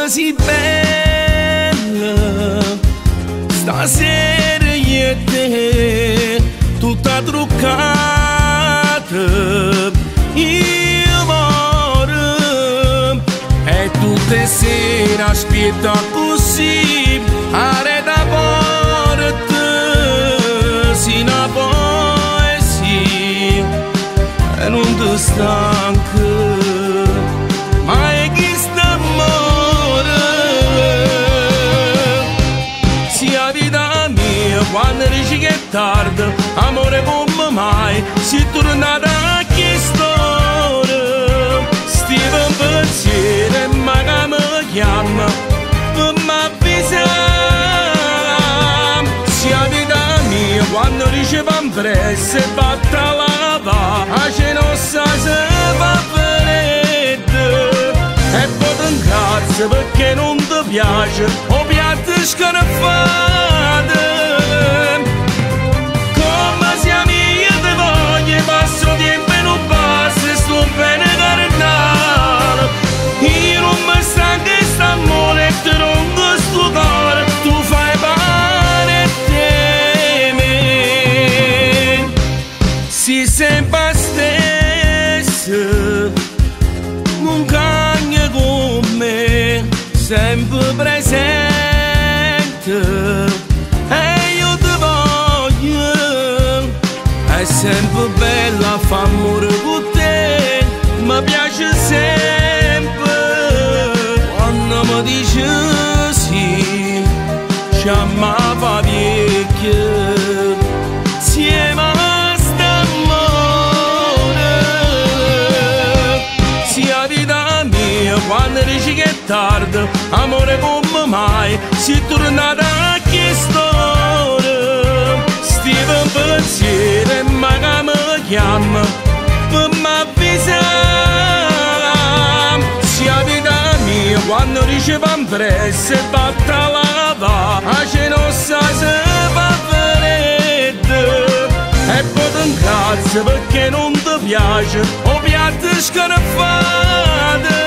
sei bella, stasera io e te, tutta truccata, io moro, e tutte le sere aspetta così, arreda porta, si una poesia, e non ti stanca. Quando dici che è tardi, amore come mai, si è tornata a quest'ora. Stiva in pensiero e magari mi chiama per m'avvisare. Sia vita mia, quando dice van presto e batte a lavare, a cena si fa fredda. E poi ti incazzi perché non ti piace, o piatto scarafate. Passo tempo e non passa, sto bene carnale. Io non mi stanco e sta male, te non sto cuore. Tu fai male e temi. Si sempre stessa, non cambia con me, sempre presente. È sempre bella, fa amore con te, mi piace sempre quando mi dici sì, ci amava vecchia, insieme a st'amore. Sia vita mia, quando dici che è tardi, amore come mai, si è tornata a quest'ora. Stiva in pensiero e magari mi chiama per m'avvisare. Sia vita mia, quando dice van presto e batte a lavare, a cena si fa fredda. E poi ti incazzi perché non ti piace, o piatto scarafate.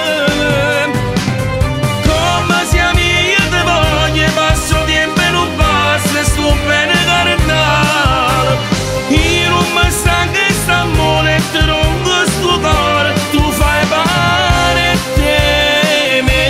Come siamo io ti voglio, passo tempo e non passa, sto bene carnale. Io non mi stanco e sta male, e te non sto cuore. Tu fai male e temi.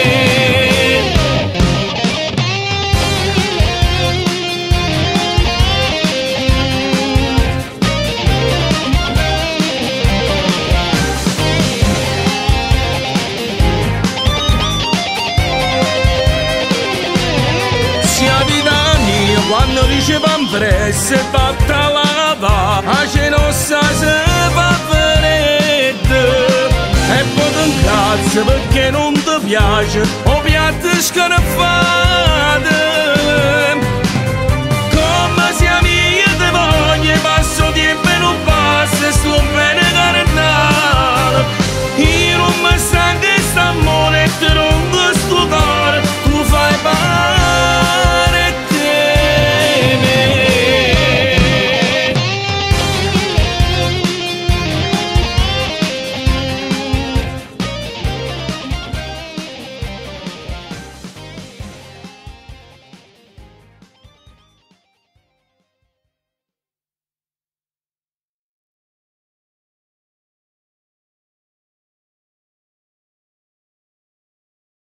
Sia vita mia, quando dicevan presto e batte a lavare, a cena si fa fredda. E poi ti incazzi perché non ti piace, o piatto scarafate. Come siamo io ti voglio, passo tempo e non passa, sto bene carnale. Io non mi sta